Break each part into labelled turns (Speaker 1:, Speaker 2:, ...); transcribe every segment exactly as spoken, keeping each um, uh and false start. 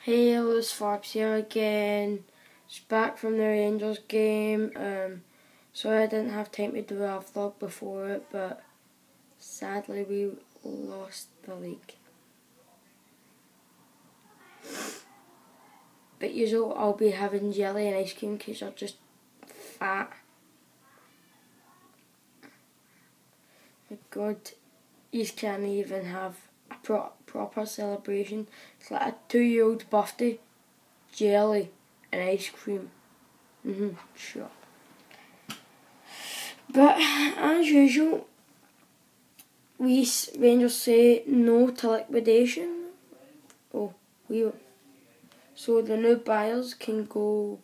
Speaker 1: Hey, hello, it's Farbs here again. Just back from the Rangers game. Um, sorry I didn't have time to do a vlog before it, but sadly we lost the league. But usually I'll be having jelly and ice cream because you're just fat. My God, you can't even have a pro proper celebration. It's like a two-year-old birthday. Jelly and ice cream. Mm-hmm, sure. But as usual, we Rangers say no to liquidation. Oh, we so the new buyers can go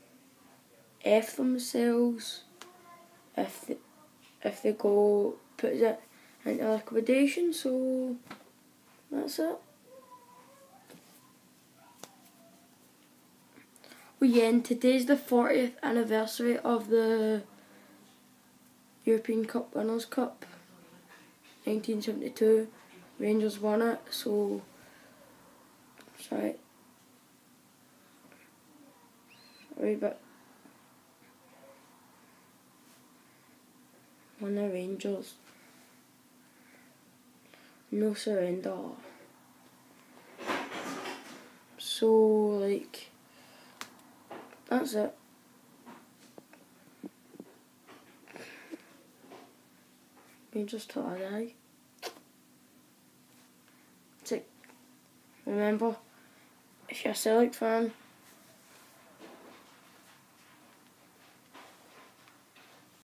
Speaker 1: F themselves if they, if they go put it into liquidation. So that's it. Oh yeah, and today's the fortieth anniversary of the European Cup Winners' Cup. nineteen seventy-two, Rangers won it, so sorry, sorry, but won the Rangers, no surrender. So like, that's it. Rangers till I die. It's like, remember, if you're a Celtic fan,